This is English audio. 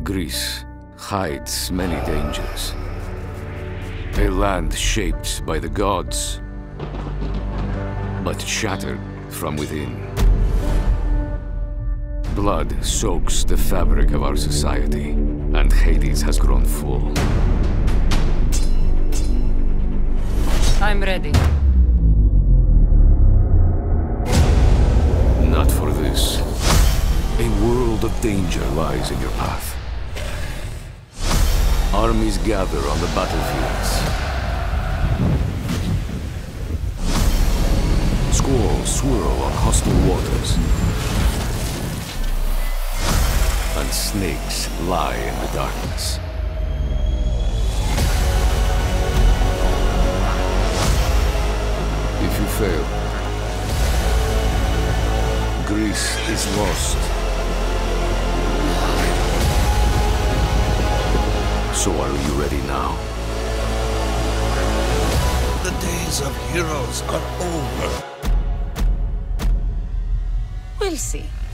Greece hides many dangers. A land shaped by the gods, but shattered from within. Blood soaks the fabric of our society, and Hades has grown full. I'm ready. Not for this. A world of danger lies in your path. Armies gather on the battlefields. Squalls swirl on hostile waters. And snakes lie in the darkness. If you fail, Greece is lost. So are you ready now? The days of heroes are over. We'll see.